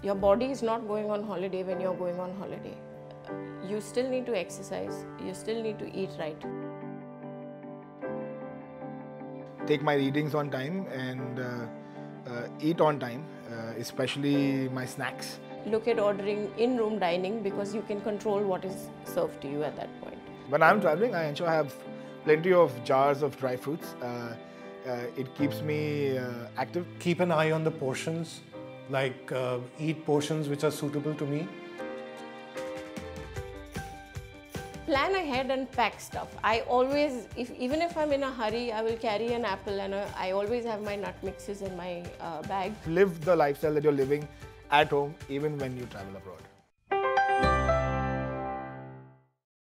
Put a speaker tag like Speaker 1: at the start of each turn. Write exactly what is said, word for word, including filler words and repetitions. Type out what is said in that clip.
Speaker 1: Your body is not going on holiday when you're going on holiday. You still need to exercise, you still need to eat right.
Speaker 2: Take my readings on time and uh, uh, eat on time, uh, especially my snacks.
Speaker 1: Look at ordering in-room dining because you can control what is served to you at that point.
Speaker 2: When I'm traveling, I ensure I have plenty of jars of dry fruits. Uh, uh, it keeps me uh, active.
Speaker 3: Keep an eye on the portions, like uh, eat portions which are suitable to me.
Speaker 1: Plan ahead and pack stuff. I always, if, even if I'm in a hurry, I will carry an apple and a, I always have my nut mixes in my uh, bag.
Speaker 2: Live the lifestyle that you're living at home even when you travel abroad.